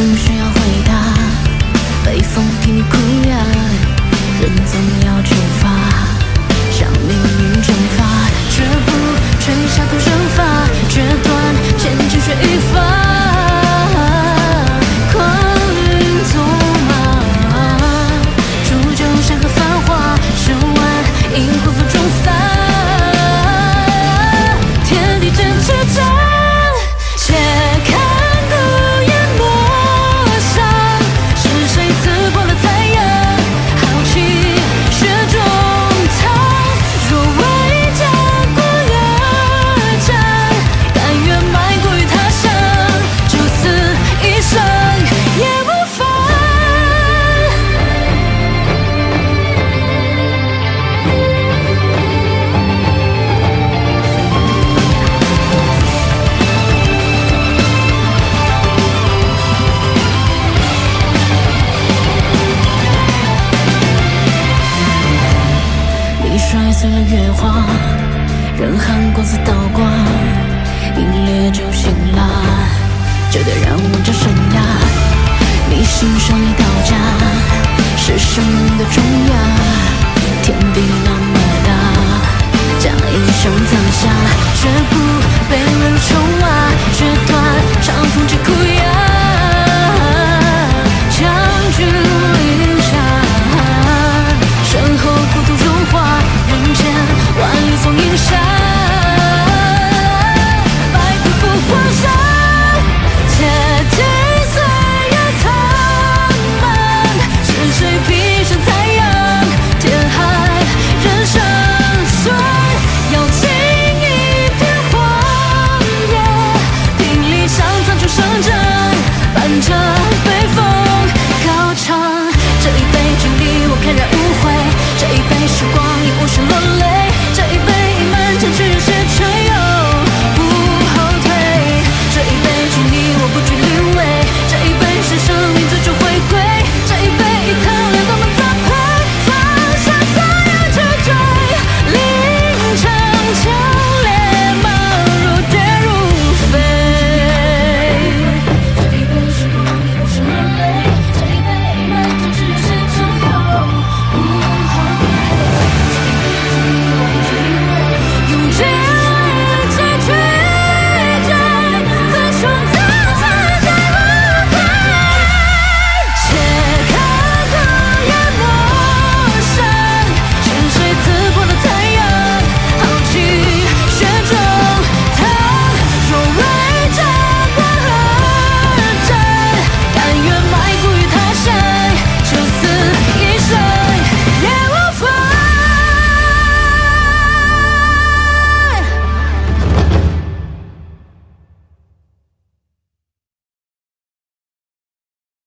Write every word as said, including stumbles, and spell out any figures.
不需要回答，北风听你哭呀，人总要出发，向命运蒸发，绝不吹下头生发，决断前进却一发，狂云纵马，煮酒山河繁华，十万萤火风中散，天地间之战，且看孤雁陌上，是谁刺破了太阳，豪气血中淌，若为家国而战，甘愿埋骨于他乡，就此一生也无妨。你摔碎了月华，任寒光似刀光，凛冽就醒了，这得让我这生涯。你心上一道架，是生命的重压，天地那么大，将英雄藏下，绝不被沦入愁啊，决断长风之哭呀，将军临下，身后孤独融化，人间万里送银山，白骨赴黄沙，且听岁月苍漫，是谁披上太阳，天海人生酸，要尽一片荒野，拼力上苍出圣战，伴着北风高唱，这一杯敬礼我铿然无悔，这一杯时光已无声落泪。